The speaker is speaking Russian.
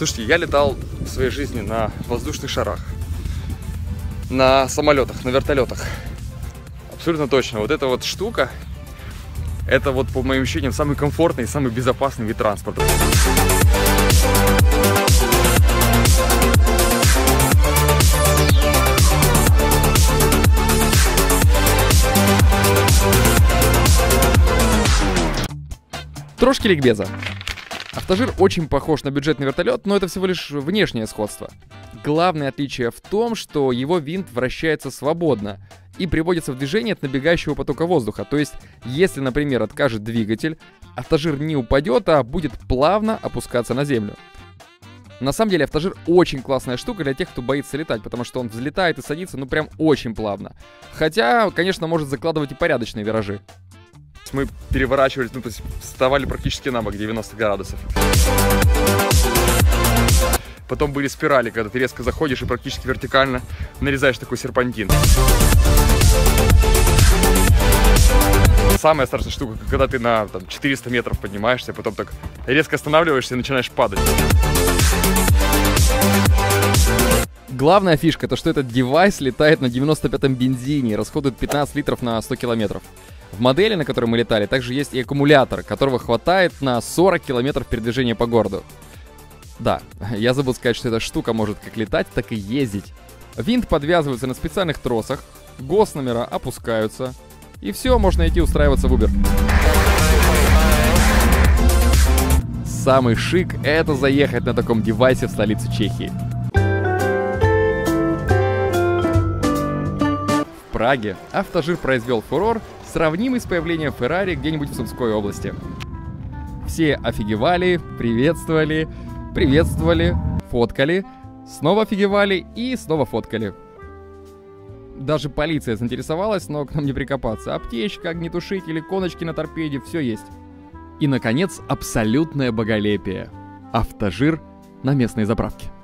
Слушайте, я летал в своей жизни на воздушных шарах, на самолетах, на вертолетах. Абсолютно точно. Вот эта вот штука, это вот, по моим ощущениям, самый комфортный и самый безопасный вид транспорта. Трошки ликбеза. Автожир очень похож на бюджетный вертолет, но это всего лишь внешнее сходство. Главное отличие в том, что его винт вращается свободно и приводится в движение от набегающего потока воздуха. То есть, если, например, откажет двигатель, автожир не упадет, а будет плавно опускаться на землю. На самом деле, автожир очень классная штука для тех, кто боится летать, потому что он взлетает и садится, ну прям очень плавно. Хотя, конечно, может закладывать и порядочные виражи. Мы переворачивались, ну, то есть вставали практически на бок 90 градусов. Потом были спирали, когда ты резко заходишь и практически вертикально нарезаешь такой серпантин. Самая страшная штука, когда ты на 400 метров поднимаешься, потом так резко останавливаешься и начинаешь падать. Главная фишка, то что этот девайс летает на 95-м бензине и расходует 15 литров на 100 километров. В модели, на которой мы летали, также есть и аккумулятор, которого хватает на 40 километров передвижения по городу. Да, я забыл сказать, что эта штука может как летать, так и ездить. Винт подвязывается на специальных тросах, госномера опускаются, и все, можно идти устраиваться в Uber. Самый шик — это заехать на таком девайсе в столицу Чехии. В Праге автожир произвел фурор, сравнимый с появлением Феррари где-нибудь в Сумской области. Все офигевали, приветствовали, фоткали, снова офигевали и снова фоткали. Даже полиция заинтересовалась, но к нам не прикопаться. Аптечка, огнетушители, коночки на торпеде, все есть. И, наконец, абсолютное боголепие. Автожир на местной заправке.